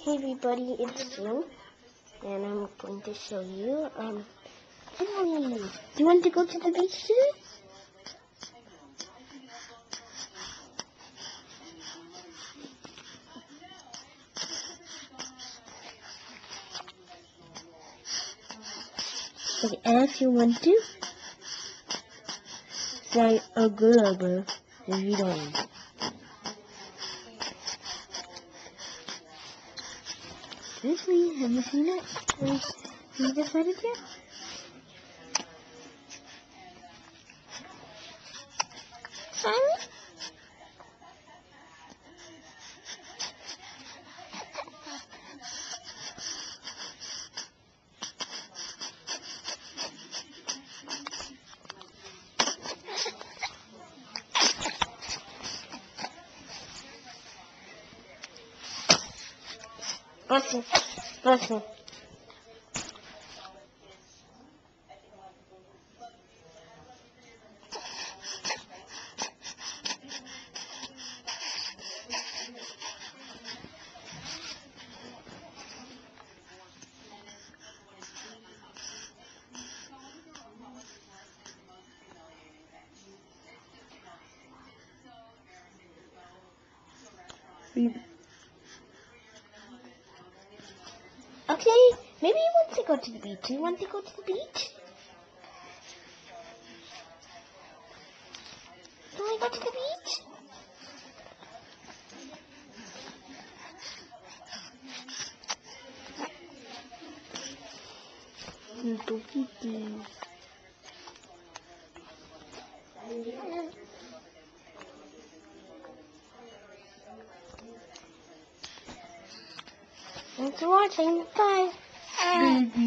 Hey everybody, it's Sue, and I'm going to show you, Finley, do you want to go to the beach today? Okay, if you want to, say a good if you don't want to. Finley, have you seen it? Have you decided yet? Simon? Bless you. Bless you. Okay, maybe you want to go to the beach. Do you want to go to the beach? Do we go to the beach? Thanks for watching. Bye.